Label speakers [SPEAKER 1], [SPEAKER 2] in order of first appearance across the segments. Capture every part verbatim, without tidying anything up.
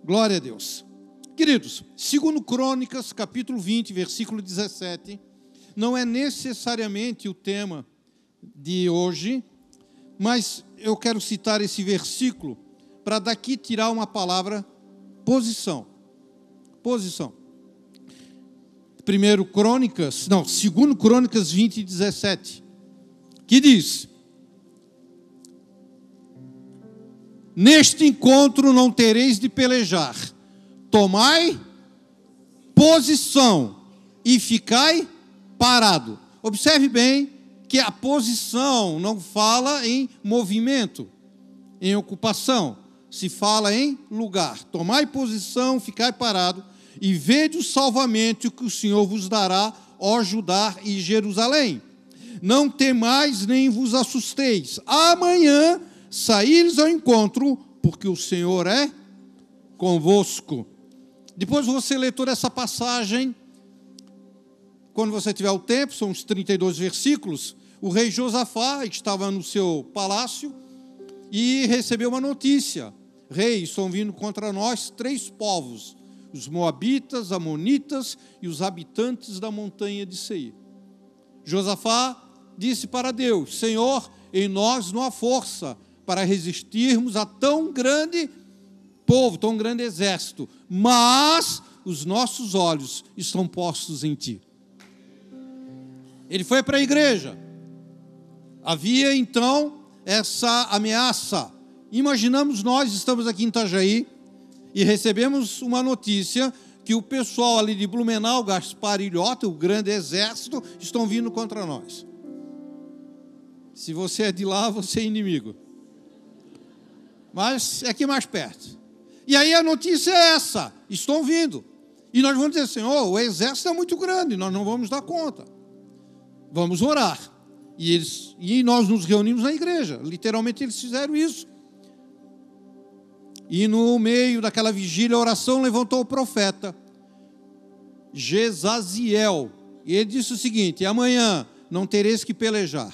[SPEAKER 1] Glória a Deus. Queridos, segundo Crônicas, capítulo vinte, versículo dezessete, não é necessariamente o tema de hoje, mas eu quero citar esse versículo para daqui tirar uma palavra posição. Posição. Primeiro Crônicas, não, segundo Crônicas vinte, dezessete, que diz: neste encontro não tereis de pelejar, tomai posição e ficai parado. Observe bem que a posição não fala em movimento, em ocupação, se fala em lugar. Tomai posição, ficai parado, e vede o salvamento que o Senhor vos dará, ó Judá e Jerusalém. Não temais nem vos assusteis. Amanhã saíres ao encontro, porque o Senhor é convosco. Depois você lê toda essa passagem, quando você tiver o tempo, são uns trinta e dois versículos. O rei Josafá estava no seu palácio e recebeu uma notícia: rei, estão vindo contra nós três povos, os moabitas, amonitas e os habitantes da montanha de Seir. Josafá disse para Deus: Senhor, em nós não há força para resistirmos a tão grande povo, tão grande exército, mas os nossos olhos estão postos em Ti. Ele foi para a igreja. Havia então essa ameaça. Imaginamos, nós estamos aqui em Itajaí e recebemos uma notícia que o pessoal ali de Blumenau, Gaspar e Ilhota, o grande exército, estão vindo contra nós. Se você é de lá, você é inimigo. Mas é aqui mais perto. E aí a notícia é essa: estão vindo. E nós vamos dizer: Senhor, o exército é muito grande, nós não vamos dar conta. Vamos orar. E, eles, e nós nos reunimos na igreja. Literalmente eles fizeram isso. E no meio daquela vigília, a oração, levantou o profeta Jezaziel. E ele disse o seguinte: amanhã não tereis que pelejar.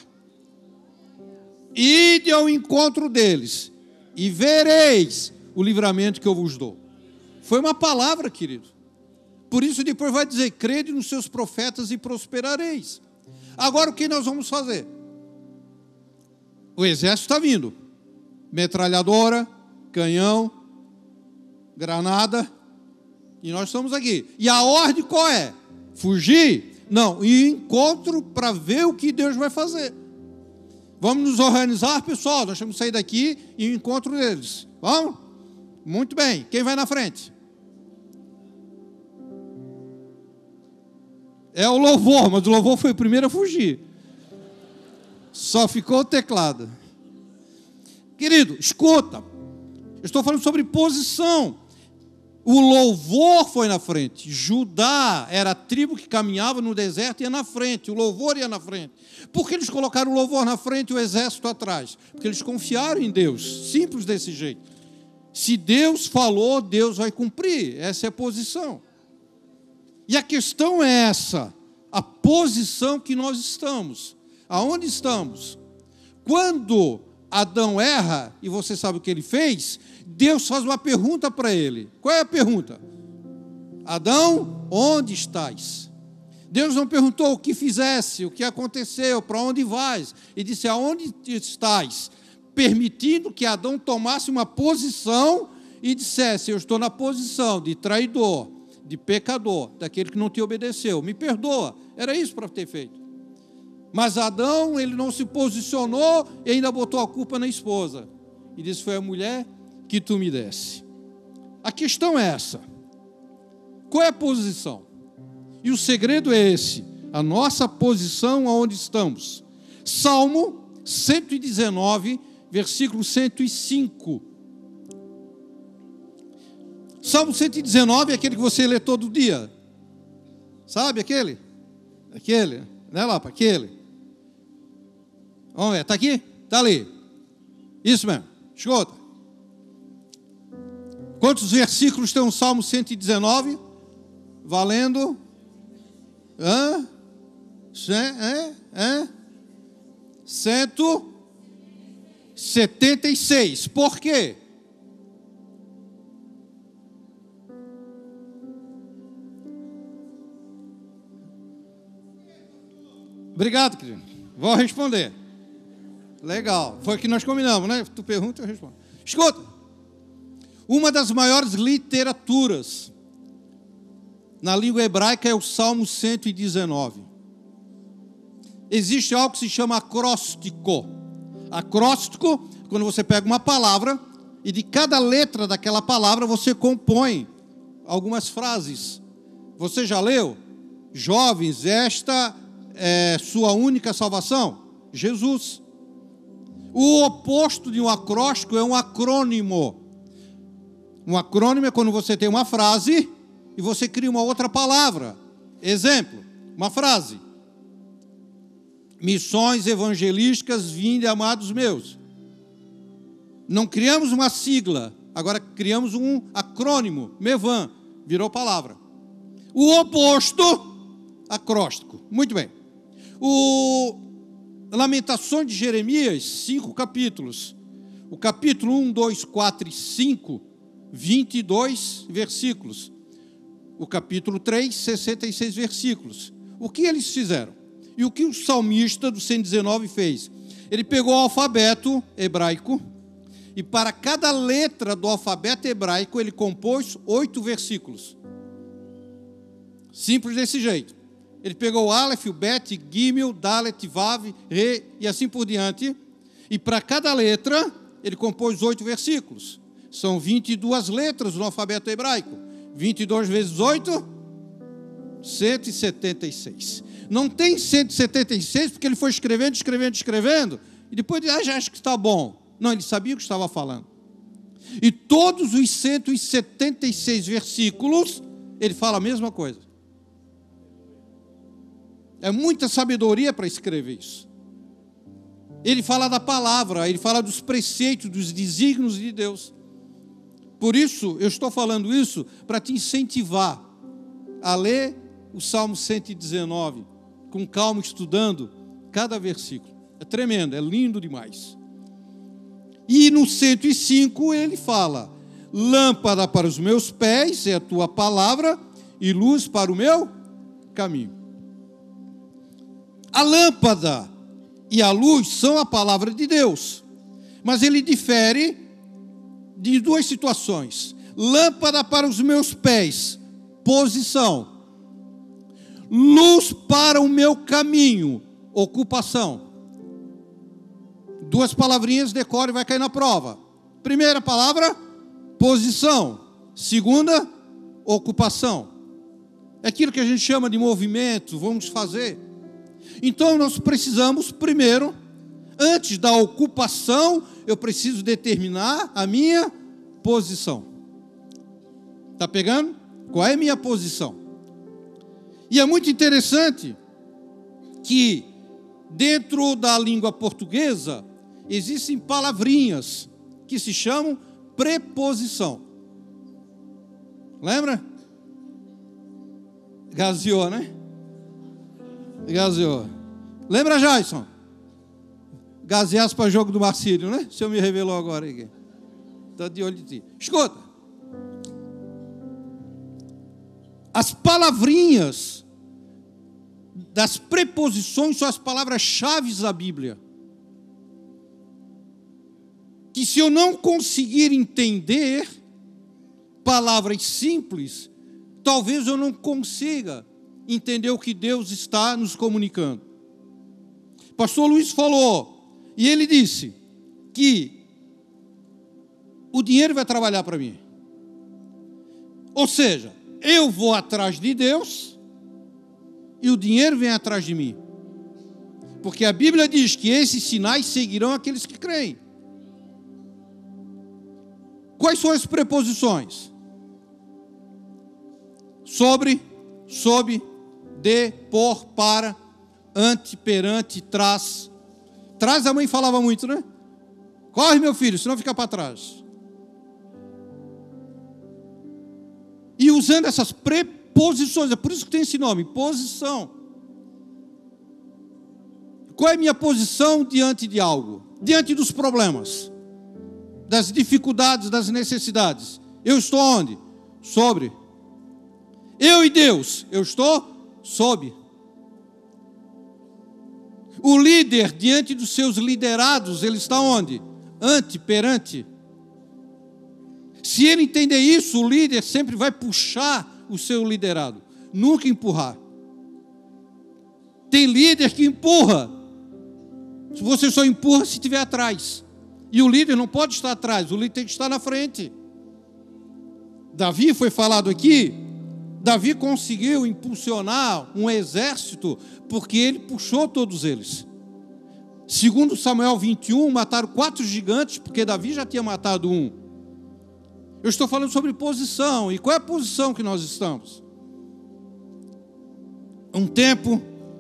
[SPEAKER 1] Ide ao encontro deles e vereis o livramento que eu vos dou. Foi uma palavra, querido. Por isso depois vai dizer: crede nos seus profetas e prosperareis. Agora o que nós vamos fazer? O exército está vindo. Metralhadora, canhão, granada, e nós estamos aqui. E a ordem qual é? Fugir? Não, e encontro para ver o que Deus vai fazer. Vamos nos organizar, pessoal, nós temos que sair daqui e o encontro deles. Vamos? Muito bem, quem vai na frente? É o louvor, mas o louvor foi o primeiro a fugir. Só ficou o teclado. Querido, escuta. Eu estou falando sobre posição. O louvor foi na frente. Judá era a tribo que caminhava no deserto e ia na frente. O louvor ia na frente. Por que eles colocaram o louvor na frente e o exército atrás? Porque eles confiaram em Deus. Simples desse jeito. Se Deus falou, Deus vai cumprir. Essa é a posição. E a questão é essa: a posição que nós estamos. Aonde estamos? Quando Adão erra, e você sabe o que ele fez, Deus faz uma pergunta para ele. Qual é a pergunta? Adão, onde estás? Deus não perguntou o que fizesse, o que aconteceu, para onde vais. Ele disse: aonde estás? Permitindo que Adão tomasse uma posição e dissesse: eu estou na posição de traidor, de pecador, daquele que não te obedeceu. Me perdoa. Era isso para ter feito. Mas Adão, ele não se posicionou e ainda botou a culpa na esposa. E disse: foi a mulher que tu me desse. A questão é essa: qual é a posição? E o segredo é esse: a nossa posição aonde estamos. Salmo cento e dezenove, versículo cento e cinco. Salmo cento e dezenove é aquele que você lê todo dia. Sabe aquele? Aquele, né, lá, para aquele. Vamos ver, está aqui? Está ali. Isso mesmo, escuta. Quantos versículos tem um Salmo cento e dezenove? Valendo? Hã? Hã? Hã? cento e setenta e seis. Por quê? Obrigado, querido. Vou responder. Legal. Foi o que nós combinamos, né? Tu pergunta, eu respondo. Escuta. Uma das maiores literaturas na língua hebraica é o Salmo cento e dezenove. Existe algo que se chama acróstico. Acróstico, quando você pega uma palavra e de cada letra daquela palavra você compõe algumas frases. Você já leu? Jovens, esta é sua única salvação? Jesus. O oposto de um acróstico é um acrônimo. Um acrônimo é quando você tem uma frase e você cria uma outra palavra. Exemplo, uma frase. Missões evangelísticas, vinde, amados meus. Não criamos uma sigla, agora criamos um acrônimo, MEVAN, virou palavra. O oposto, acróstico. Muito bem. O Lamentações de Jeremias, cinco capítulos. O capítulo um, dois, quatro e cinco, vinte e dois versículos. O capítulo três, sessenta e seis versículos. O que eles fizeram? E o que o salmista do cento e dezenove fez? Ele pegou o alfabeto hebraico e para cada letra do alfabeto hebraico ele compôs oito versículos. Simples desse jeito. Ele pegou o Aleph, o Bet, Gimel, Dalet, Vav, Re e assim por diante. E para cada letra ele compôs oito versículos. São vinte e duas letras no alfabeto hebraico. vinte e dois vezes oito, cento e setenta e seis. Não tem cento e setenta e seis porque ele foi escrevendo, escrevendo, escrevendo. E depois ele ah, já acha que está bom. Não, ele sabia o que estava falando. E todos os cento e setenta e seis versículos, ele fala a mesma coisa. É muita sabedoria para escrever isso. Ele fala da palavra, ele fala dos preceitos, dos desígnios de Deus. Por isso, eu estou falando isso para te incentivar a ler o Salmo cento e dezenove, com calma, estudando cada versículo. É tremendo, é lindo demais. E no cento e cinco ele fala, lâmpada para os meus pés é a tua palavra e luz para o meu caminho. A lâmpada e a luz são a palavra de Deus, mas ele difere de duas situações. Lâmpada para os meus pés, posição. Luz para o meu caminho, ocupação. Duas palavrinhas, decore e vai cair na prova. Primeira palavra, posição. Segunda, ocupação. É aquilo que a gente chama de movimento, vamos fazer. Então nós precisamos, primeiro, antes da ocupação, eu preciso determinar a minha posição. Está pegando? Qual é a minha posição? E é muito interessante que dentro da língua portuguesa existem palavrinhas que se chamam preposição. Lembra? Gazeou, né? Gazeou. Lembra, Jason? Gazeasse para jogo do Marcílio, né? O senhor me revelou agora aqui. Está de olho de ti. Escuta. As palavrinhas das preposições são as palavras-chave da Bíblia. Que se eu não conseguir entender palavras simples, talvez eu não consiga entender o que Deus está nos comunicando. Pastor Luiz falou, e ele disse que o dinheiro vai trabalhar para mim. Ou seja, eu vou atrás de Deus e o dinheiro vem atrás de mim. Porque a Bíblia diz que esses sinais seguirão aqueles que creem. Quais são as preposições? Sobre, sob, de, por, para, ante, perante, trás. Trás a mãe falava muito, né? Corre, meu filho, senão fica para trás. E usando essas preposições, é por isso que tem esse nome, posição. Qual é a minha posição diante de algo? Diante dos problemas, das dificuldades, das necessidades. Eu estou onde? Sobre. Eu e Deus, eu estou sob. O líder, diante dos seus liderados, ele está onde? Ante, perante. Se ele entender isso, o líder sempre vai puxar o seu liderado, nunca empurrar. Tem líder que empurra. Você só empurra se estiver atrás. E o líder não pode estar atrás, o líder tem que estar na frente. Davi foi falado aqui, Davi conseguiu impulsionar um exército porque ele puxou todos eles. Segundo Samuel vinte e um, mataram quatro gigantes porque Davi já tinha matado um. Eu estou falando sobre posição. E qual é a posição que nós estamos? Um tempo,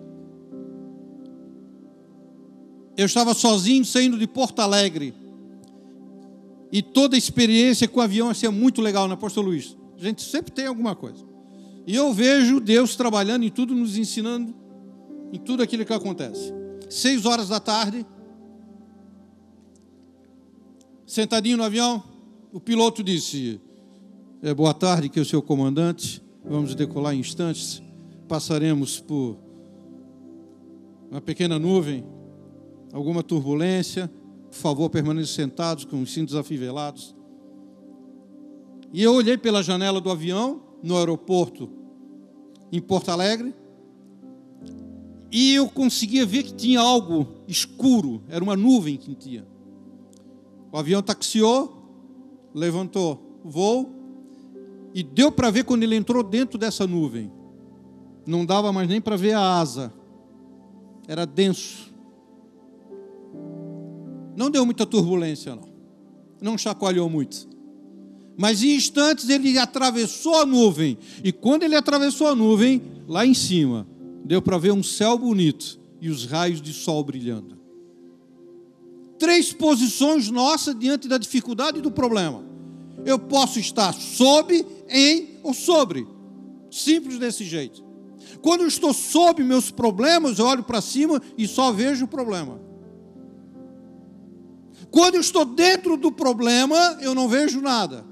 [SPEAKER 1] eu estava sozinho saindo de Porto Alegre. E toda a experiência com o avião ia ser muito legal, né, Pastor Luiz? A gente sempre tem alguma coisa. E eu vejo Deus trabalhando em tudo, nos ensinando em tudo aquilo que acontece. Seis horas da tarde, sentadinho no avião, o piloto disse: é, boa tarde, que é o seu comandante, vamos decolar em instantes, passaremos por uma pequena nuvem, alguma turbulência, por favor, permaneçam sentados com os cintos afivelados. E eu olhei pela janela do avião, no aeroporto, em Porto Alegre, e eu conseguia ver que tinha algo escuro, era uma nuvem que tinha. O avião taxiou, levantou o voo, e deu para ver quando ele entrou dentro dessa nuvem. Não dava mais nem para ver a asa, era denso. Não deu muita turbulência, não. Não chacoalhou muito. Mas em instantes ele atravessou a nuvem. E quando ele atravessou a nuvem, lá em cima, deu para ver um céu bonito e os raios de sol brilhando. Três posições nossas diante da dificuldade e do problema. Eu posso estar sob, em ou sobre. Simples desse jeito. Quando eu estou sob meus problemas, eu olho para cima e só vejo o problema. Quando eu estou dentro do problema, eu não vejo nada.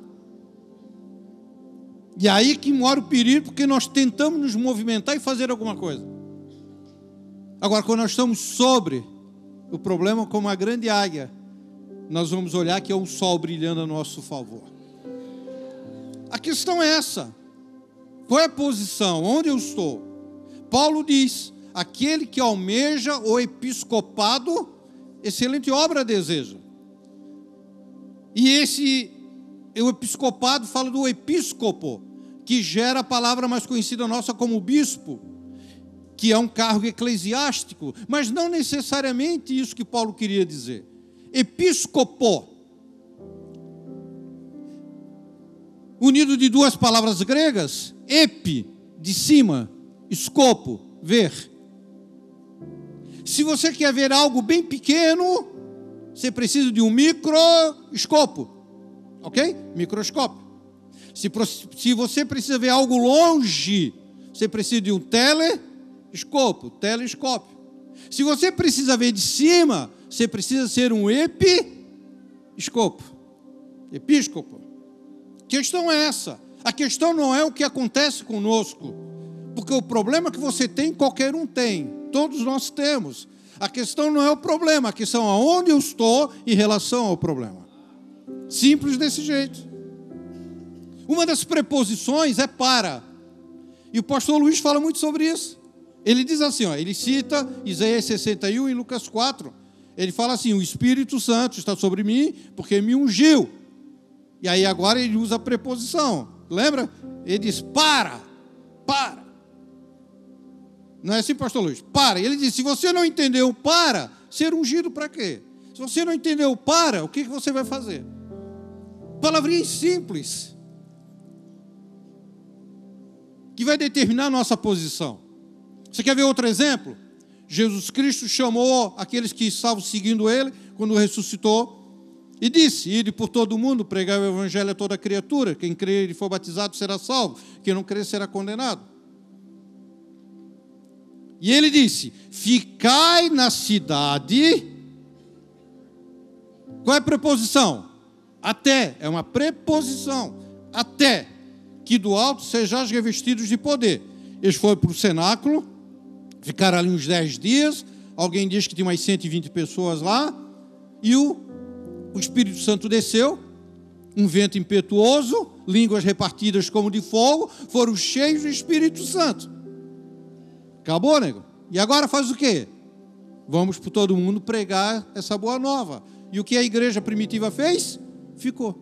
[SPEAKER 1] E aí que mora o perigo, porque nós tentamos nos movimentar e fazer alguma coisa. Agora, quando nós estamos sobre o problema, como a grande águia, nós vamos olhar que é o sol brilhando a nosso favor. A questão é essa. Qual é a posição? Onde eu estou? Paulo diz: aquele que almeja o episcopado, excelente obra deseja. E esse, o episcopado fala do episcopo, que gera a palavra mais conhecida nossa como bispo, que é um cargo eclesiástico, mas não necessariamente isso que Paulo queria dizer. Episcopo, unido de duas palavras gregas, epi, de cima, escopo, ver. Se você quer ver algo bem pequeno, você precisa de um microscópio, ok? Microscópio. Se, se você precisa ver algo longe, você precisa de um telescópio, telescópio. Se você precisa ver de cima, você precisa ser um episcopo, episcopo. A questão é essa. A questão não é o que acontece conosco, porque o problema que você tem, qualquer um tem, todos nós temos. A questão não é o problema, a questão é onde eu estou em relação ao problema. Simples desse jeito. Uma das preposições é para. E o pastor Luiz fala muito sobre isso. Ele diz assim, ó, ele cita Isaías sessenta e um e Lucas quatro. Ele fala assim: o Espírito Santo está sobre mim porque me ungiu. E aí agora ele usa a preposição. Lembra? Ele diz para, para. Não é assim, pastor Luiz? Para. Ele diz: se você não entendeu para, ser ungido para quê? Se você não entendeu para, o que você vai fazer? Palavrinhas simples, que vai determinar a nossa posição. Você quer ver outro exemplo? Jesus Cristo chamou aqueles que estavam seguindo Ele, quando ressuscitou, e disse: ide por todo o mundo, pregai o evangelho a toda criatura, quem crer e for batizado será salvo, quem não crer será condenado. E ele disse: ficai na cidade. Qual é a preposição? Até, é uma preposição. Até que do alto sejais revestidos de poder. Eles foram para o cenáculo, ficaram ali uns dez dias. alguém diz que tinha umas cento e vinte pessoas lá, e o, o Espírito Santo desceu, um vento impetuoso, línguas repartidas como de fogo, foram cheios do Espírito Santo. Acabou, nego? E agora faz o quê? Vamos por todo mundo pregar essa boa nova. E o que a igreja primitiva fez? Ficou.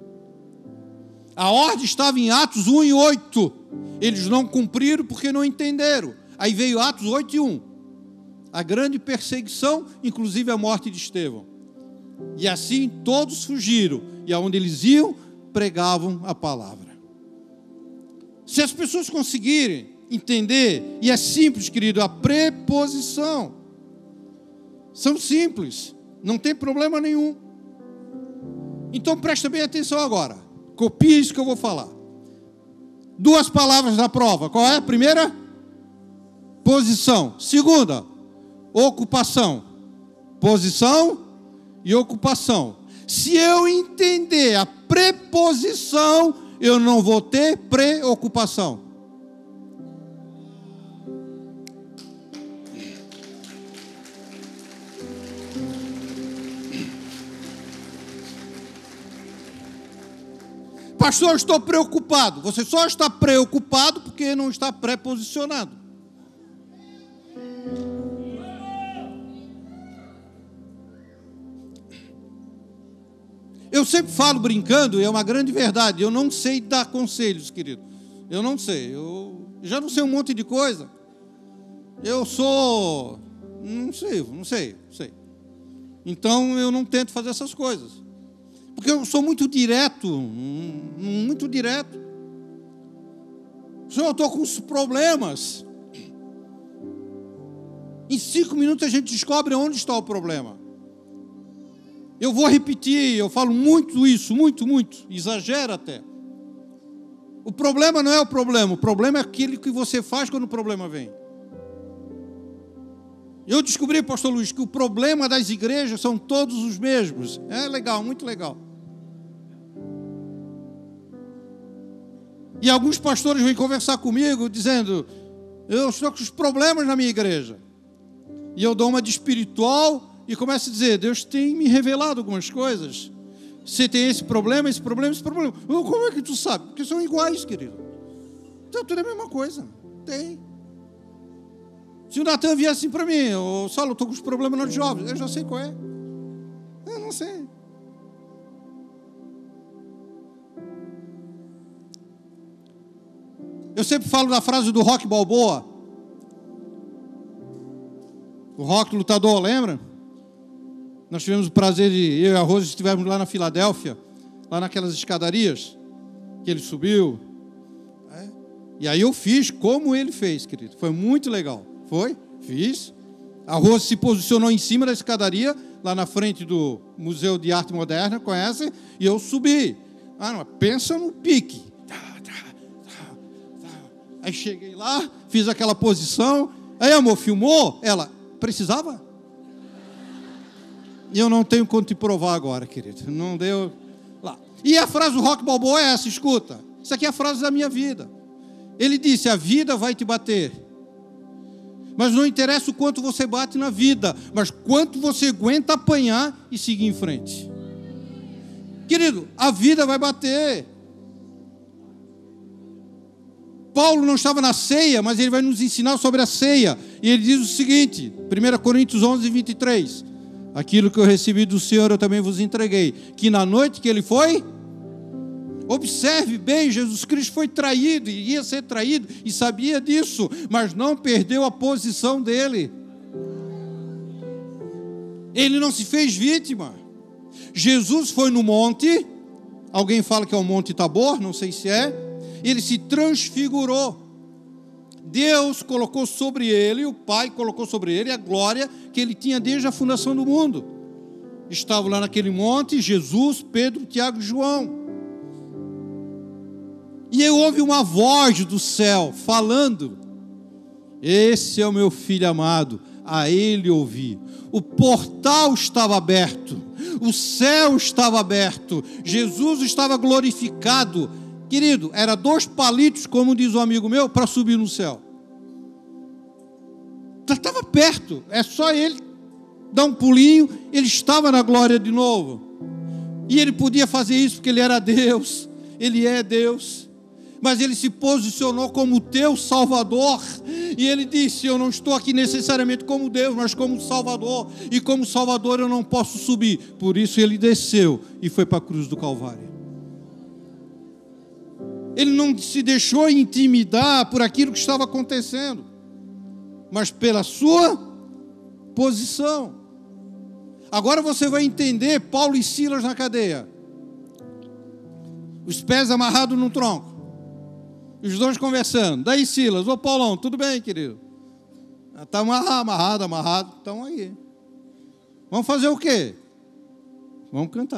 [SPEAKER 1] A ordem estava em Atos um e oito. Eles não cumpriram porque não entenderam. Aí veio Atos oito e um. A grande perseguição, inclusive a morte de Estevão. E assim todos fugiram. E aonde eles iam, pregavam a palavra. Se as pessoas conseguirem entender, e é simples, querido, a preposição. São simples, não tem problema nenhum. Então presta bem atenção agora. Copia isso que eu vou falar. Duas palavras na prova. Qual é a primeira? Posição. Segunda, ocupação. Posição e ocupação. Se eu entender a preposição, eu não vou ter preocupação. Pastor, eu estou preocupado. Você só está preocupado porque não está pré-posicionado. Eu sempre falo brincando, e é uma grande verdade, eu não sei dar conselhos, querido. Eu não sei, eu já não sei um monte de coisa. Eu sou, não sei, não sei, não sei. Então eu não tento fazer essas coisas. Porque eu sou muito direto, muito direto. Senhor, eu estou com uns problemas. Em cinco minutos a gente descobre onde está o problema. Eu vou repetir, eu falo muito isso, muito, muito, exagero até. O problema não é o problema, o problema é aquilo que você faz quando o problema vem. Eu descobri, pastor Luiz, que o problema das igrejas são todos os mesmos. É legal, muito legal. E alguns pastores vêm conversar comigo dizendo, eu estou com os problemas na minha igreja. E eu dou uma de espiritual e começo a dizer, Deus tem me revelado algumas coisas. Você tem esse problema, esse problema, esse problema. Como é que tu sabe? Porque são iguais, querido. Então tudo é a mesma coisa. Tem. Se o Natan vier assim para mim, ô Saulo, eu estou com os problemas nos jovens, eu já sei qual é. Eu não sei. Eu sempre falo da frase do Rocky Balboa. O Rocky lutador, lembra? Nós tivemos o prazer de, eu e a Rose estivemos lá na Filadélfia, lá naquelas escadarias, que ele subiu. É. E aí eu fiz como ele fez, querido. Foi muito legal. Foi? Fiz. A Rose se posicionou em cima da escadaria, lá na frente do Museu de Arte Moderna, conhece? E eu subi. Ah, não, pensa no pique. Aí cheguei lá, fiz aquela posição. Aí, amor, filmou? Ela, precisava? E eu não tenho como te provar agora, querido. Não deu lá. E a frase do Rocky Balboa é essa, escuta. Isso aqui é a frase da minha vida. Ele disse, a vida vai te bater. Mas não interessa o quanto você bate na vida, mas quanto você aguenta apanhar e seguir em frente. Querido, a vida vai bater. Paulo não estava na ceia, mas ele vai nos ensinar sobre a ceia. E ele diz o seguinte, primeira Coríntios onze, vinte e três. Aquilo que eu recebi do Senhor eu também vos entreguei. Que na noite que ele foi, observe bem, Jesus Cristo foi traído, e ia ser traído, e sabia disso, mas não perdeu a posição dele. Ele não se fez vítima. Jesus foi no monte, alguém fala que é o Monte Tabor, não sei se é, ele se transfigurou. Deus colocou sobre ele, o Pai colocou sobre ele a glória que ele tinha desde a fundação do mundo. Estavam lá naquele monte, Jesus, Pedro, Tiago e João. E eu ouvi uma voz do céu falando, esse é o meu filho amado, a ele ouvi. O portal estava aberto, o céu estava aberto, Jesus estava glorificado. Querido, era dois palitos, como diz um amigo meu, para subir no céu. Estava perto, é só ele dar um pulinho, ele estava na glória de novo. E ele podia fazer isso porque ele era Deus, ele é Deus. Mas ele se posicionou como teu Salvador. E ele disse, eu não estou aqui necessariamente como Deus, mas como Salvador. E como Salvador eu não posso subir. Por isso ele desceu e foi para a cruz do Calvário. Ele não se deixou intimidar por aquilo que estava acontecendo, mas pela sua posição. Agora você vai entender Paulo e Silas na cadeia. Os pés amarrados num tronco. Os dois conversando. Daí Silas, ô Paulão, tudo bem, querido? Está amarrado, amarrado, amarrado. Então aí. Vamos fazer o quê? Vamos cantar.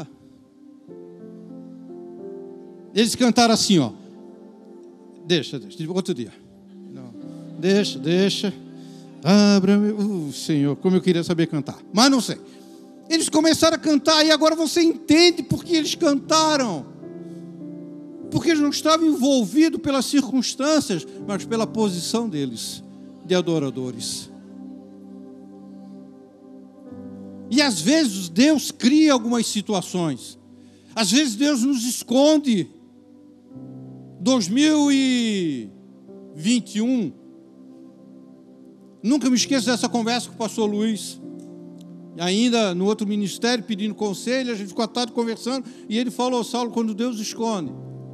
[SPEAKER 1] Eles cantaram assim, ó. Deixa, deixa, outro dia. Não. Deixa, deixa. Abra-me. Uh, Senhor, como eu queria saber cantar. Mas não sei. Eles começaram a cantar e agora você entende por que eles cantaram. Porque eles não estavam envolvidos pelas circunstâncias, mas pela posição deles, de adoradores. E às vezes Deus cria algumas situações. Às vezes Deus nos esconde. dois mil e vinte e um, nunca me esqueço dessa conversa com o pastor Luiz. Ainda no outro ministério, pedindo conselho, a gente ficou à tarde conversando, e ele falou, Saulo, quando Deus esconde.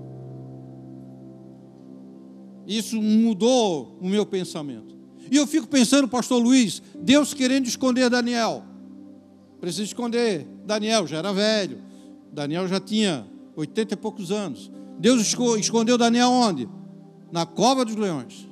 [SPEAKER 1] Isso mudou o meu pensamento. E eu fico pensando, pastor Luiz, Deus querendo esconder Daniel. Precisa esconder Daniel, já era velho. Daniel já tinha oitenta e poucos anos. Deus escondeu Daniel onde? Na cova dos leões.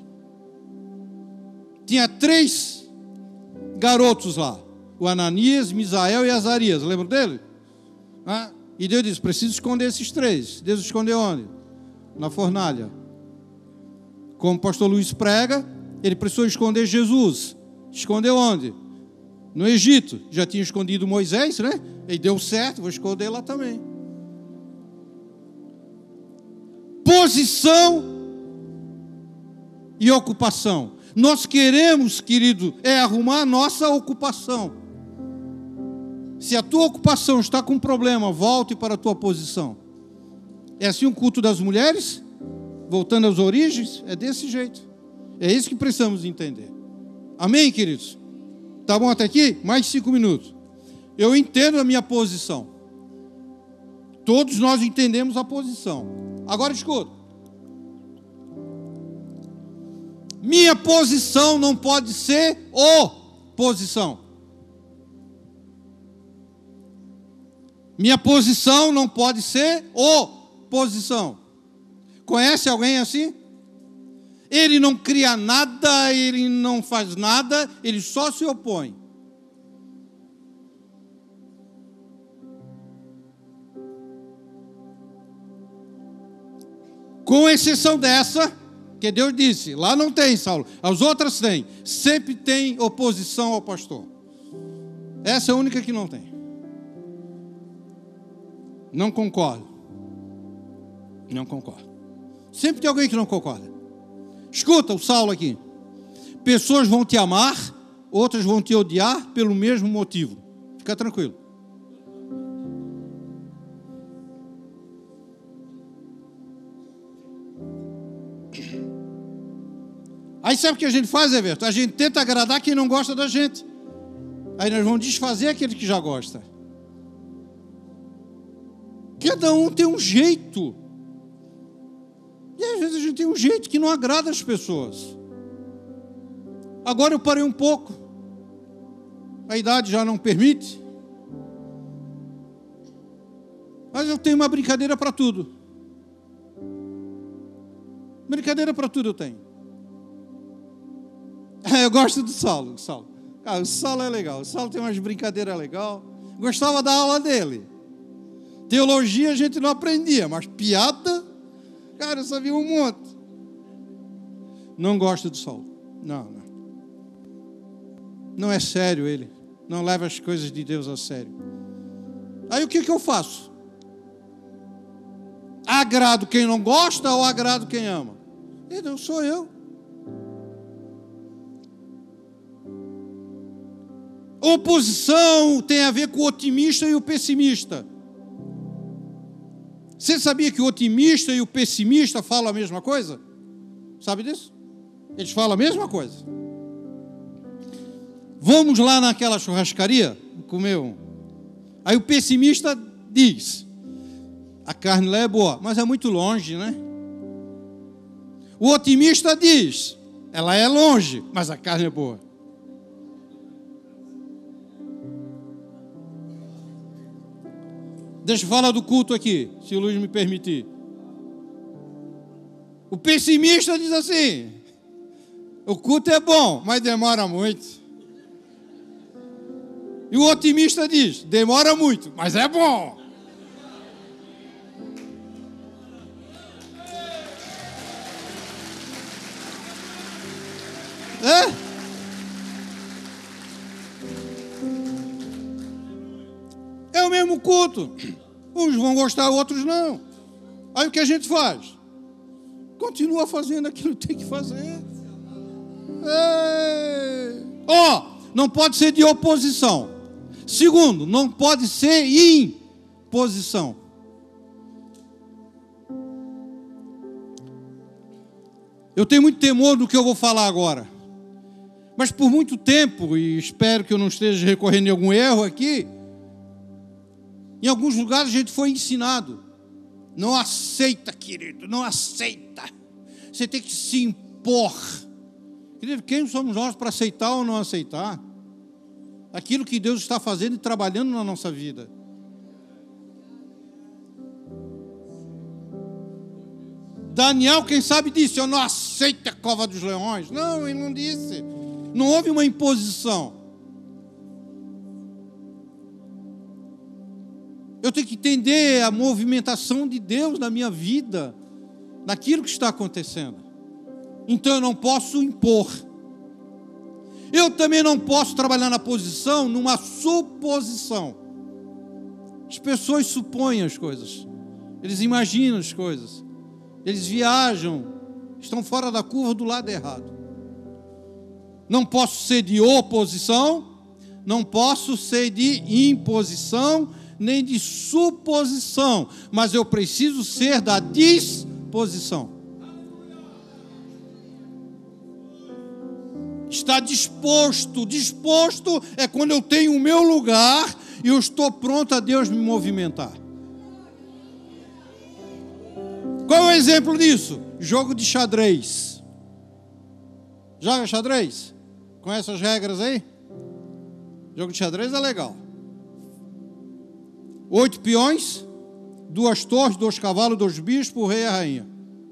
[SPEAKER 1] Tinha três garotos lá. O Ananias, Misael e Azarias. Lembram dele? Ah, e Deus disse, preciso esconder esses três. Deus escondeu onde? Na fornalha. Como o pastor Luiz prega, ele precisou esconder Jesus. Escondeu onde? No Egito. Já tinha escondido Moisés, né? E deu certo, vou esconder lá também. Posição e ocupação. Nós queremos, querido, é arrumar a nossa ocupação. Se a tua ocupação está com problema, volte para a tua posição. É assim o culto das mulheres? Voltando às origens, é desse jeito. É isso que precisamos entender. Amém, queridos? Tá bom até aqui? Mais cinco minutos. Eu entendo a minha posição. Todos nós entendemos a posição. Agora escuta. Minha posição não pode ser oposição. Minha posição não pode ser oposição. Conhece alguém assim? Ele não cria nada, ele não faz nada, ele só se opõe. Com exceção dessa, que Deus disse, lá não tem, Saulo, as outras têm, sempre tem oposição ao pastor. Essa é a única que não tem. Não concordo. Não concordo. Sempre tem alguém que não concorda. Escuta o Saulo aqui. Pessoas vão te amar, outras vão te odiar pelo mesmo motivo. Fica tranquilo. Aí sabe o que a gente faz, Everton? A gente tenta agradar quem não gosta da gente. Aí nós vamos desfazer aquele que já gosta. Cada um tem um jeito. E às vezes a gente tem um jeito que não agrada as pessoas. Agora eu parei um pouco. A idade já não permite. Mas eu tenho uma brincadeira para tudo. Brincadeira para tudo eu tenho. Eu gosto do Saulo. Saulo. Cara, o Saulo é legal. O Saulo tem umas brincadeiras legais. Gostava da aula dele. Teologia a gente não aprendia, mas piada, cara, eu sabia um monte. Não gosto do Saulo. Não, não. Não é sério ele. Não leva as coisas de Deus a sério. Aí o que, que eu faço? Agrado quem não gosta ou agrado quem ama? Não sou eu. Oposição tem a ver com o otimista e o pessimista. Você sabia que o otimista e o pessimista falam a mesma coisa? Sabe disso? Eles falam a mesma coisa. Vamos lá naquela churrascaria comer um. Aí o pessimista diz: a carne lá é boa, mas é muito longe, né? O otimista diz: ela é longe, mas a carne é boa. Deixa eu falar do culto aqui, se o Luiz me permitir. O pessimista diz assim: o culto é bom, mas demora muito. E o otimista diz: demora muito, mas é bom. É? É o mesmo culto. Uns vão gostar, outros não. Aí o que a gente faz? Continua fazendo aquilo que tem que fazer. Ó, oh, não pode ser de oposição. Segundo, não pode ser imposição. Eu tenho muito temor do que eu vou falar agora. Mas por muito tempo, e espero que eu não esteja recorrendo em algum erro aqui, em alguns lugares a gente foi ensinado: não aceita, querido, não aceita. Você tem que se impor. Querido, quem somos nós para aceitar ou não aceitar aquilo que Deus está fazendo e trabalhando na nossa vida? Daniel, quem sabe, disse: eu não aceito a cova dos leões. Não, ele não disse. Não houve uma imposição. Eu tenho que entender a movimentação de Deus na minha vida, naquilo que está acontecendo. Então eu não posso impor. Eu também não posso trabalhar na posição numa suposição. As pessoas supõem as coisas. Eles imaginam as coisas. Eles viajam, estão fora da curva do lado errado. Não posso ser de oposição, não posso ser de imposição, nem de suposição, mas eu preciso ser da disposição. Está disposto, disposto é quando eu tenho o meu lugar e eu estou pronto a Deus me movimentar. Qual é o exemplo disso? Jogo de xadrez. Joga xadrez? Conhece as regras aí? Jogo de xadrez é legal. Oito peões, duas torres, dois cavalos, dois bispos, o rei e a rainha.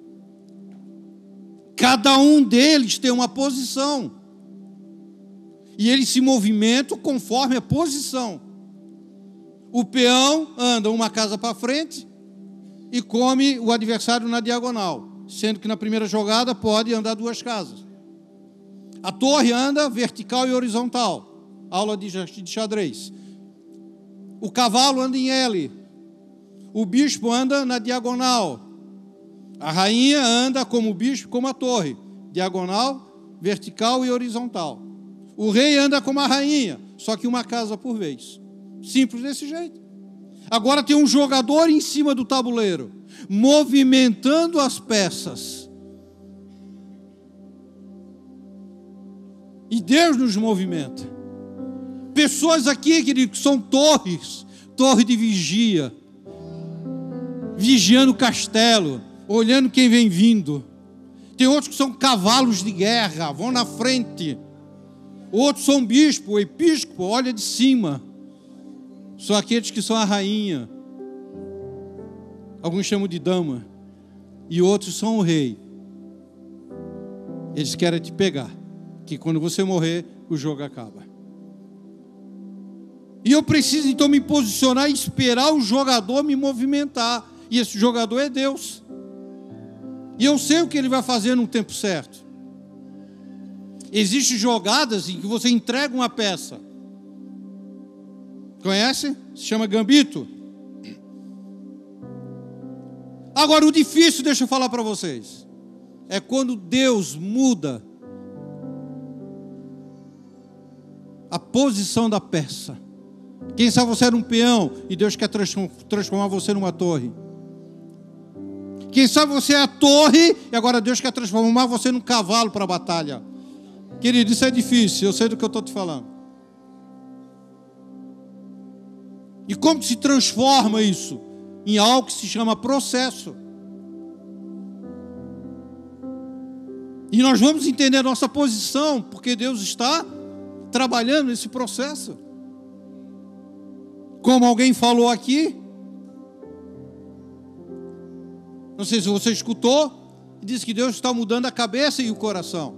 [SPEAKER 1] Cada um deles tem uma posição. E eles se movimentam conforme a posição. O peão anda uma casa para frente e come o adversário na diagonal, sendo que na primeira jogada pode andar duas casas. A torre anda vertical e horizontal. Aula de xadrez. O cavalo anda em L. O bispo anda na diagonal. A rainha anda como o bispo, como a torre. Diagonal, vertical e horizontal. O rei anda como a rainha, só que uma casa por vez. Simples desse jeito. Agora tem um jogador em cima do tabuleiro, movimentando as peças. E Deus nos movimenta. Pessoas aqui, querido, que são torres, torre de vigia, vigiando o castelo, olhando quem vem vindo. Tem outros que são cavalos de guerra, vão na frente. Outros são bispo, o episcopo, olha de cima. São aqueles que são a rainha. Alguns chamam de dama. E outros são o rei. Eles querem te pegar. Que quando você morrer, o jogo acaba. E eu preciso então me posicionar e esperar o jogador me movimentar. E esse jogador é Deus. E eu sei o que ele vai fazer no tempo certo. Existem jogadas em que você entrega uma peça. Conhece? Se chama gambito. Agora, o difícil, deixa eu falar para vocês, é quando Deus muda a posição da peça. Quem sabe você era um peão e Deus quer transformar você numa torre. Quem sabe você é a torre e agora Deus quer transformar você num cavalo para a batalha. Querido, isso é difícil, eu sei do que eu estou te falando. E como se transforma isso? Em algo que se chama processo. E nós vamos entender a nossa posição, porque Deus está trabalhando nesse processo. Como alguém falou aqui, não sei se você escutou, diz que Deus está mudando a cabeça e o coração.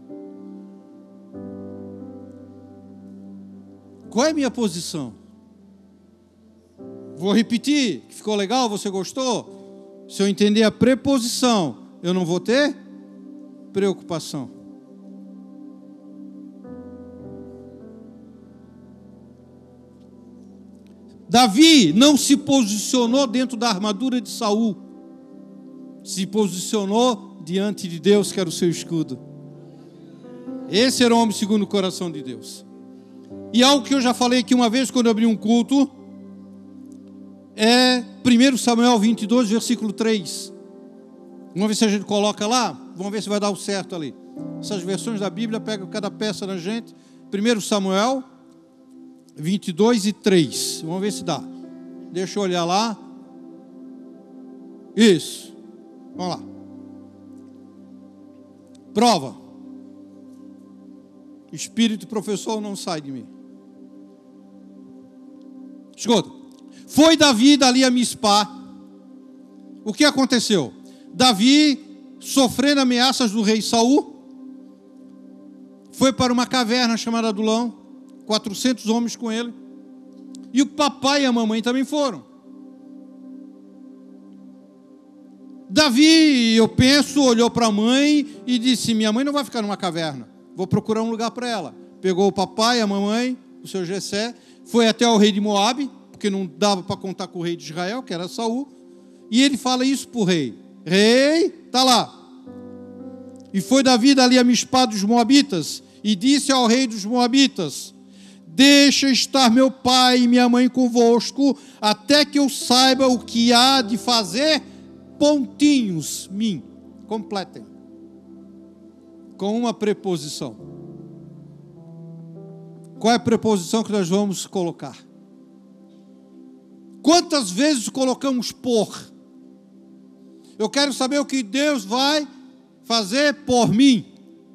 [SPEAKER 1] Qual é a minha posição? Vou repetir, que ficou legal, você gostou? Se eu entender a preposição, eu não vou ter preocupação. Davi não se posicionou dentro da armadura de Saul, se posicionou diante de Deus, que era o seu escudo. Esse era o homem segundo o coração de Deus. E algo que eu já falei aqui uma vez quando eu abri um culto, é primeiro Samuel vinte e dois, versículo três. Vamos ver se a gente coloca lá, vamos ver se vai dar o certo ali. Essas versões da Bíblia, pega cada peça da gente. primeiro Samuel vinte e dois e três. Vamos ver se dá. Deixa eu olhar lá. Isso. Vamos lá. Prova. Espírito professor não sai de mim. Escuta. Foi Davi dali a Mispá. O que aconteceu? Davi, sofrendo ameaças do rei Saul, foi para uma caverna chamada Adulão, quatrocentos homens com ele, e o papai e a mamãe também foram. Davi, eu penso, olhou para a mãe e disse: minha mãe não vai ficar numa caverna, vou procurar um lugar para ela. Pegou o papai, a mamãe, o seu Jessé, foi até o rei de Moabe, porque não dava para contar com o rei de Israel, que era Saul, e ele fala isso para o rei: rei, está lá. E foi Davi dali a Mispá dos Moabitas, e disse ao rei dos Moabitas: deixa estar meu pai e minha mãe convosco, até que eu saiba o que há de fazer, pontinhos, mim, completem, com uma preposição. Qual é a preposição que nós vamos colocar? Quantas vezes colocamos por? Eu quero saber o que Deus vai fazer por mim.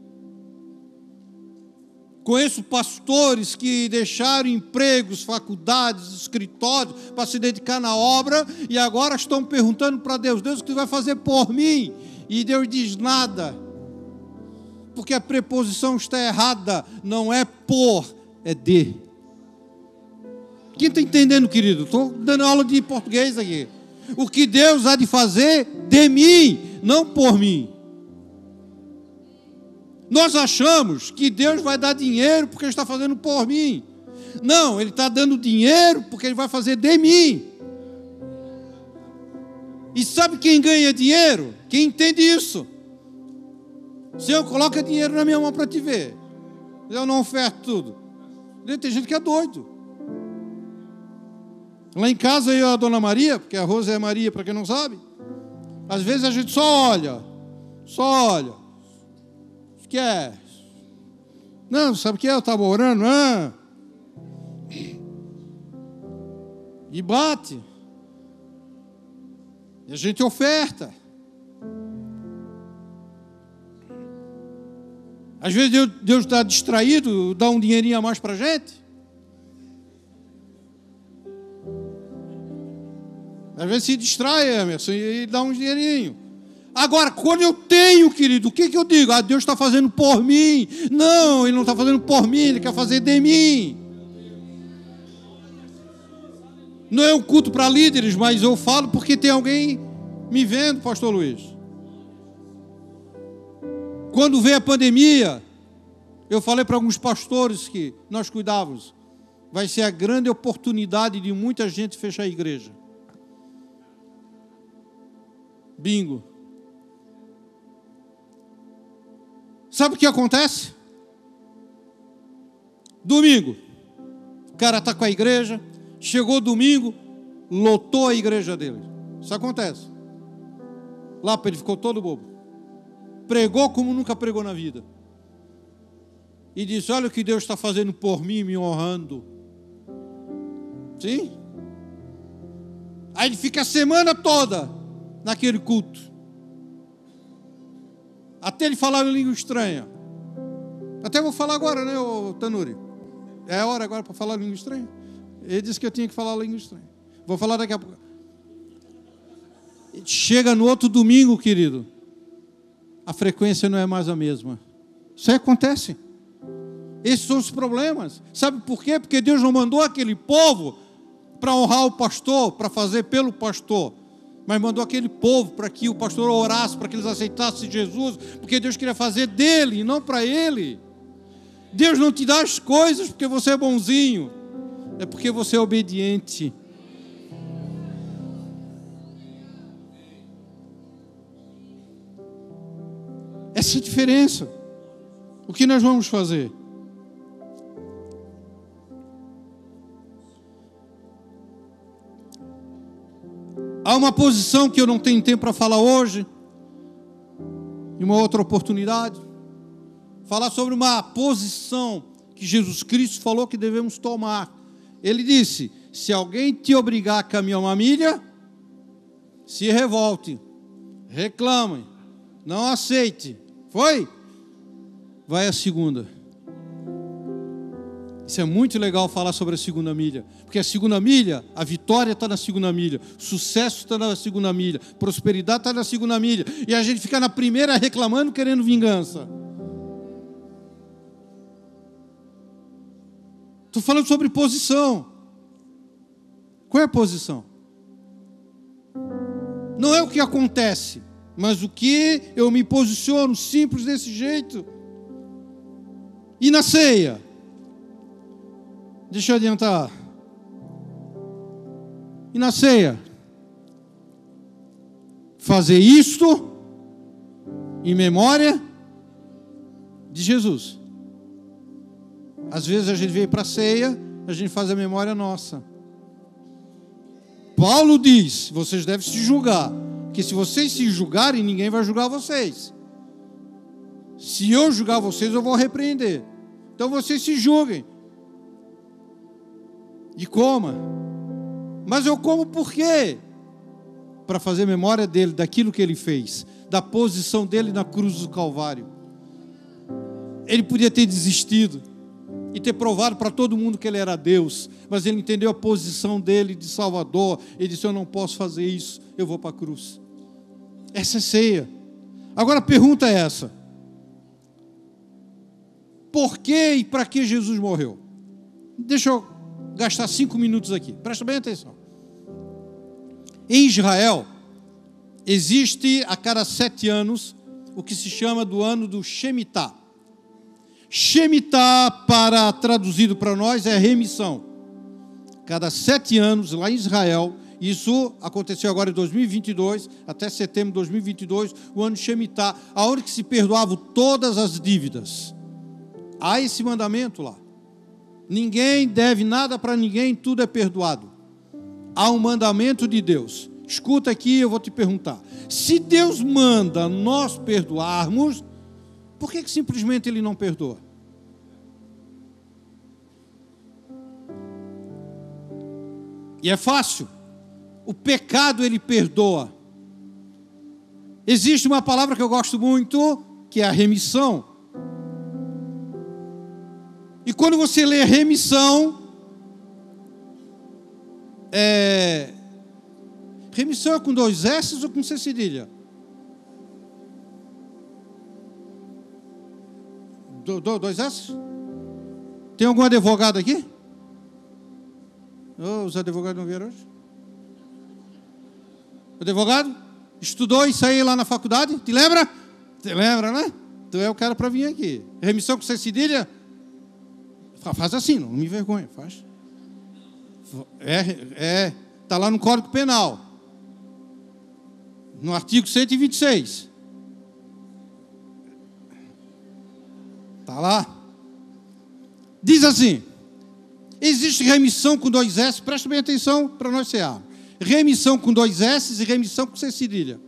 [SPEAKER 1] Conheço pastores que deixaram empregos, faculdades, escritórios para se dedicar na obra e agora estão perguntando para Deus: Deus, o que vai fazer por mim? E Deus diz: nada, porque a preposição está errada, não é por, é de. Quem está entendendo, querido? Estou dando aula de português aqui. O que Deus há de fazer de mim, não por mim. Nós achamos que Deus vai dar dinheiro porque Ele está fazendo por mim. Não, Ele está dando dinheiro porque Ele vai fazer de mim. E sabe quem ganha dinheiro? Quem entende isso? Senhor, coloca dinheiro na minha mão para te ver. Eu não oferto tudo. Tem gente que é doido. Lá em casa eu e a Dona Maria, porque a Rosa é Maria, para quem não sabe, às vezes a gente só olha, só olha. O que é? Não, sabe o que é? Eu estava orando, ah. E bate. E a gente oferta. Às vezes Deus está distraído, dá um dinheirinho a mais para a gente. Às vezes se distrai, Emerson, e dá um dinheirinho. Agora, quando eu tenho, querido, o que, que eu digo? Ah, Deus está fazendo por mim. Não, Ele não está fazendo por mim, Ele quer fazer de mim. Não é um culto para líderes, mas eu falo porque tem alguém me vendo, pastor Luiz. Quando veio a pandemia, eu falei para alguns pastores que nós cuidávamos, vai ser a grande oportunidade de muita gente fechar a igreja. Bingo. Sabe o que acontece? Domingo, o cara está com a igreja, chegou domingo, lotou a igreja dele. Isso acontece. Lá ele ficou todo bobo. Pregou como nunca pregou na vida. E disse, olha o que Deus está fazendo por mim, me honrando. Sim? Aí ele fica a semana toda naquele culto. Até ele falar em língua estranha. Até vou falar agora, né, ô Tanuri? É a hora agora para falar língua estranha? Ele disse que eu tinha que falar língua estranha. Vou falar daqui a pouco. Chega no outro domingo, querido, a frequência não é mais a mesma. Isso aí acontece. Esses são os problemas. Sabe por quê? Porque Deus não mandou aquele povo para honrar o pastor, para fazer pelo pastor, mas mandou aquele povo para que o pastor orasse, para que eles aceitassem Jesus, porque Deus queria fazer dele e não para ele. Deus não te dá as coisas porque você é bonzinho, é porque você é obediente. Essa é a diferença. O que nós vamos fazer? Há uma posição que eu não tenho tempo para falar hoje, em uma outra oportunidade, falar sobre uma posição que Jesus Cristo falou que devemos tomar. Ele disse, se alguém te obrigar a caminhar uma milha, se revolte, reclame, não aceite. Foi? Vai a segunda. Isso é muito legal falar sobre a segunda milha, porque a segunda milha, a vitória está na segunda milha, o sucesso está na segunda milha, a prosperidade está na segunda milha, e a gente fica na primeira reclamando, querendo vingança. Estou falando sobre posição. Qual é a posição? Não é o que acontece, mas o que eu me posiciono simples desse jeito. E na ceia? Deixa eu adiantar. E na ceia? Fazer isto em memória de Jesus. Às vezes a gente veio para a ceia, a gente faz a memória nossa. Paulo diz, vocês devem se julgar, que se vocês se julgarem, ninguém vai julgar vocês. Se eu julgar vocês, eu vou repreender. Então vocês se julguem. E coma. Mas eu como por quê? Para fazer memória dele, daquilo que ele fez, da posição dele na cruz do Calvário. Ele podia ter desistido e ter provado para todo mundo que ele era Deus, mas ele entendeu a posição dele de Salvador. Ele disse, eu não posso fazer isso, eu vou para a cruz. Essa é ceia. Agora a pergunta é essa: por que e para que Jesus morreu? Deixa eu gastar cinco minutos aqui, presta bem atenção. Em Israel, existe a cada sete anos o que se chama do ano do Shemitah. Shemitah, para traduzido para nós, é remissão. Cada sete anos, lá em Israel, isso aconteceu agora em dois mil e vinte e dois, até setembro de dois mil e vinte e dois, o ano Shemitah, aonde que se perdoavam todas as dívidas. Há esse mandamento lá. Ninguém deve nada para ninguém, tudo é perdoado. Há um mandamento de Deus. Escuta aqui, eu vou te perguntar. Se Deus manda nós perdoarmos, por que que simplesmente Ele não perdoa? E é fácil. O pecado Ele perdoa. Existe uma palavra que eu gosto muito, que é a remissão. E quando você lê remissão, é... remissão é com dois S ou com C cedilha? Do, do, dois S? Tem algum advogado aqui? Oh, os advogados não vieram hoje? Advogado? Estudou isso aí lá na faculdade? Te lembra? Te lembra, né? Tu é o cara para vir aqui. Remissão com C cedilha? Faz assim, não me envergonha, faz. É, é, tá lá no Código Penal, no artigo cento e vinte e seis. Tá lá. Diz assim: existe remissão com dois S, presta bem atenção para nós cearmos. Remissão com dois S e remissão com C cedilha.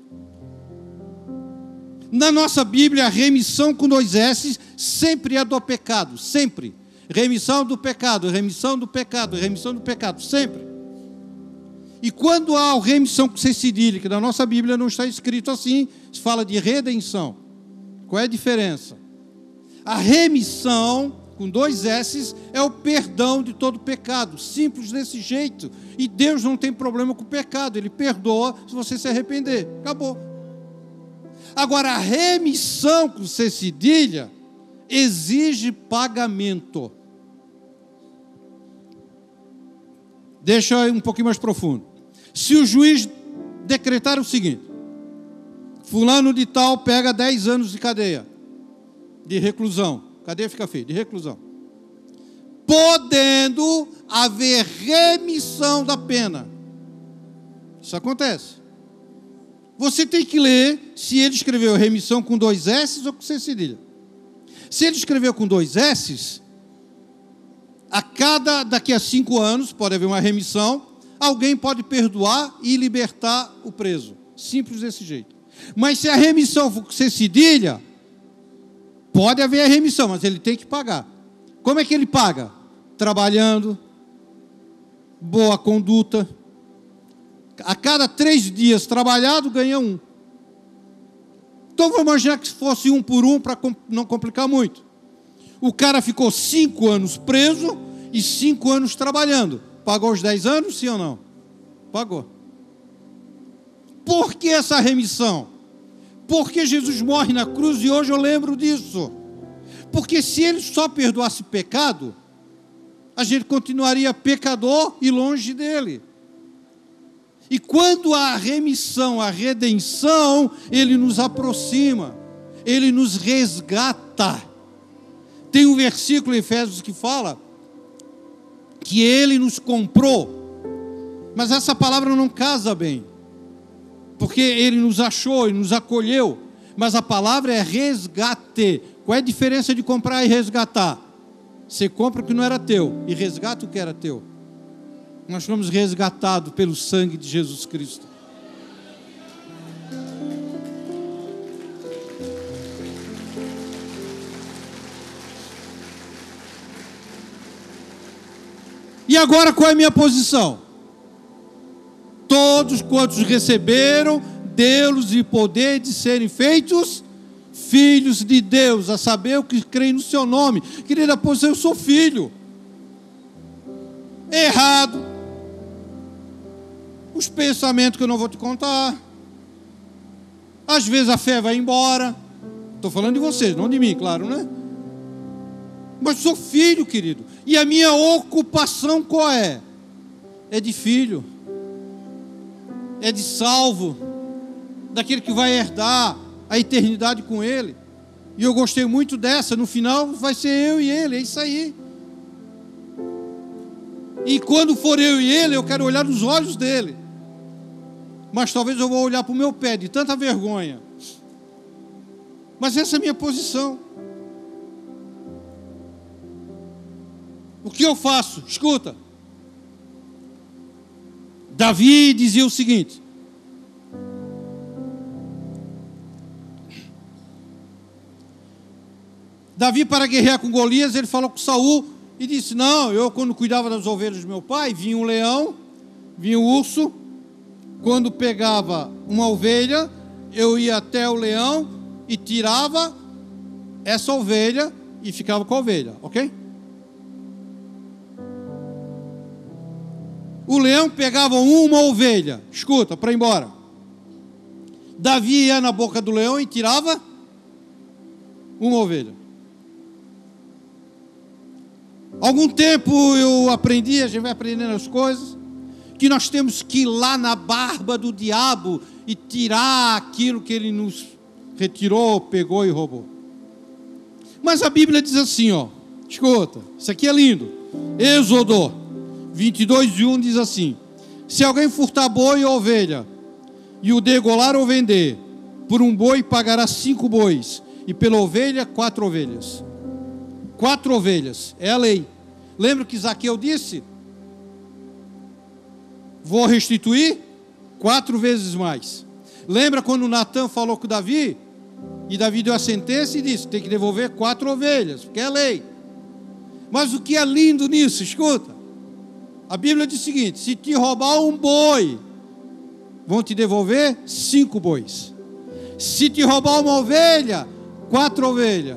[SPEAKER 1] Na nossa Bíblia, a remissão com dois S sempre é do pecado, sempre. Remissão do pecado, remissão do pecado, remissão do pecado, sempre. E quando há a remissão com C cedilha, que na nossa Bíblia não está escrito assim, se fala de redenção. Qual é a diferença? A remissão, com dois S, é o perdão de todo pecado, simples desse jeito. E Deus não tem problema com o pecado, Ele perdoa se você se arrepender. Acabou. Agora, a remissão com C cedilha exige pagamento. Deixa eu ir um pouquinho mais profundo. Se o juiz decretar o seguinte: fulano de tal pega dez anos de cadeia, de reclusão, cadeia fica feia, de reclusão, podendo haver remissão da pena. Isso acontece. Você tem que ler se ele escreveu remissão com dois S ou com C cedilha. Se ele escreveu com dois S, a cada, daqui a cinco anos, pode haver uma remissão, alguém pode perdoar e libertar o preso. Simples desse jeito. Mas se a remissão for com C cedilha, pode haver a remissão, mas ele tem que pagar. Como é que ele paga? Trabalhando, boa conduta. A cada três dias trabalhado, ganha um. Então vamos imaginar que fosse um por um, para não complicar muito. O cara ficou cinco anos preso e cinco anos trabalhando. Pagou os dez anos, sim ou não? Pagou. Por que essa remissão? Porque Jesus morre na cruz e hoje eu lembro disso. Porque se ele só perdoasse pecado, a gente continuaria pecador e longe dele. E quando há a remissão, a redenção, ele nos aproxima, ele nos resgata. Tem um versículo em Efésios que fala que ele nos comprou, mas essa palavra não casa bem, porque ele nos achou e nos acolheu, mas a palavra é resgate. Qual é a diferença de comprar e resgatar? Você compra o que não era teu e resgata o que era teu. Nós fomos resgatados pelo sangue de Jesus Cristo. E agora qual é a minha posição? Todos quantos receberam, deu-lhes o poder de serem feitos filhos de Deus, a saber, o que creem no seu nome. Querida, pois eu sou filho. Errado. Os pensamentos que eu não vou te contar. Às vezes a fé vai embora. Estou falando de vocês, não de mim, claro, né? Mas sou filho, querido. E a minha ocupação qual é? É de filho. É de salvo. Daquele que vai herdar a eternidade com ele. E eu gostei muito dessa. No final vai ser eu e ele. É isso aí. E quando for eu e ele, eu quero olhar nos olhos dele. Mas talvez eu vou olhar para o meu pé de tanta vergonha. Mas essa é a minha posição. O que eu faço? Escuta. Davi dizia o seguinte: Davi, para guerrear com Golias, ele falou com Saul e disse: não, eu quando cuidava das ovelhas do meu pai, vinha um leão, vinha um urso. Quando pegava uma ovelha, eu ia até o leão e tirava essa ovelha e ficava com a ovelha, ok? O leão pegava uma ovelha, escuta, para ir embora. Davi ia na boca do leão e tirava uma ovelha. Algum tempo eu aprendi, a gente vai aprendendo as coisas, que nós temos que ir lá na barba do diabo e tirar aquilo que ele nos retirou, pegou e roubou. Mas a Bíblia diz assim, ó, escuta, isso aqui é lindo. Êxodo vinte e dois e um diz assim: se alguém furtar boi ou ovelha e o degolar ou vender, por um boi pagará cinco bois e pela ovelha quatro ovelhas. Quatro ovelhas, é a lei. Lembra que Zaqueu disse? Vou restituir quatro vezes mais. Lembra quando Natã falou com Davi? E Davi deu a sentença e disse, tem que devolver quatro ovelhas, porque é a lei. Mas o que é lindo nisso, escuta. A Bíblia diz o seguinte, se te roubar um boi, vão te devolver cinco bois. Se te roubar uma ovelha, quatro ovelhas.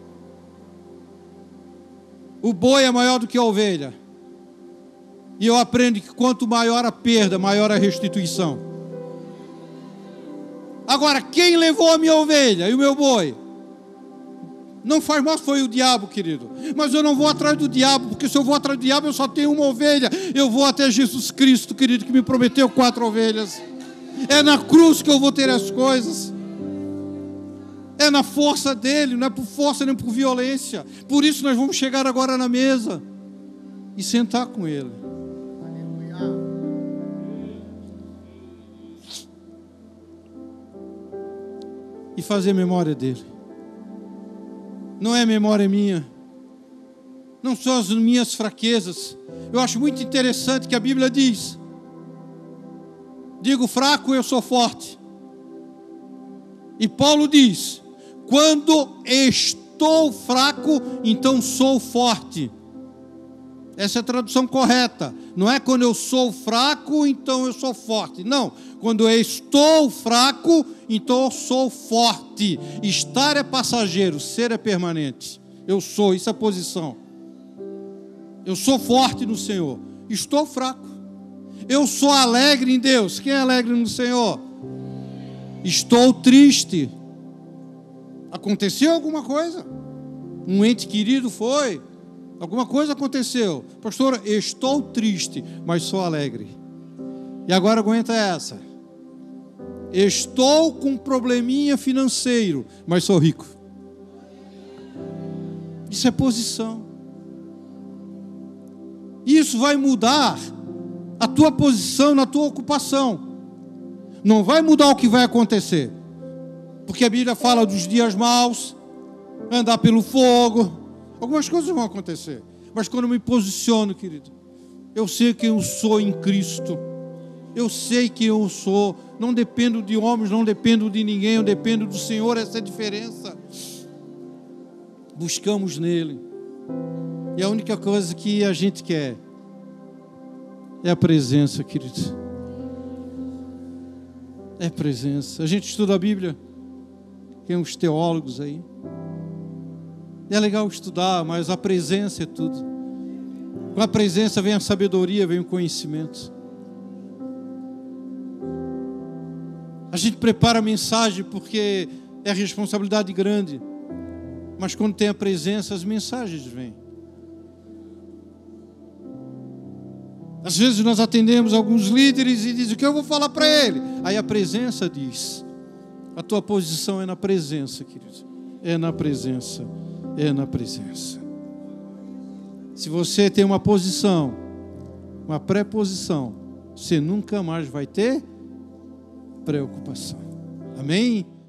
[SPEAKER 1] O boi é maior do que a ovelha. E eu aprendo que quanto maior a perda, maior a restituição. Agora, quem levou a minha ovelha e o meu boi? Não faz mal, foi o diabo, querido. Mas eu não vou atrás do diabo, porque se eu vou atrás do diabo, eu só tenho uma ovelha. Eu vou até Jesus Cristo, querido, que me prometeu quatro ovelhas. É na cruz que eu vou ter as coisas. É na força dele, não é por força nem por violência. Por isso nós vamos chegar agora na mesa e sentar com ele. E fazer memória dele. Não é memória minha. Não são as minhas fraquezas. Eu acho muito interessante que a Bíblia diz: digo fraco, eu sou forte. E Paulo diz: quando estou fraco, então sou forte. Essa é a tradução correta. Não é quando eu sou fraco, então eu sou forte. Não. Quando eu estou fraco, então eu sou forte. Estar é passageiro, ser é permanente. Eu sou, isso é posição. Eu sou forte no Senhor. Estou fraco. Eu sou alegre em Deus. Quem é alegre no Senhor? Estou triste. Aconteceu alguma coisa? Um ente querido foi? Alguma coisa aconteceu? Pastor, estou triste, mas sou alegre. E agora aguenta essa. Estou com um probleminha financeiro, mas sou rico. Isso é posição. Isso vai mudar a tua posição na tua ocupação. Não vai mudar o que vai acontecer. Porque a Bíblia fala dos dias maus, andar pelo fogo. Algumas coisas vão acontecer. Mas quando eu me posiciono, querido, eu sei quem eu sou em Cristo. Eu sei quem eu sou. Não dependo de homens, não dependo de ninguém. Eu dependo do Senhor. Essa é a diferença. Buscamos nele. E a única coisa que a gente quer é a presença, querido. É a presença. A gente estuda a Bíblia. Tem uns teólogos aí. É legal estudar, mas a presença é tudo. Com a presença vem a sabedoria, vem o conhecimento. A gente prepara a mensagem porque é responsabilidade grande. Mas quando tem a presença, as mensagens vêm. Às vezes nós atendemos alguns líderes e dizem: o que eu vou falar para ele? Aí a presença diz: a tua posição é na presença, querido. É na presença. É na presença. Se você tem uma posição, uma pré-posição, você nunca mais vai ter preocupação. Amém?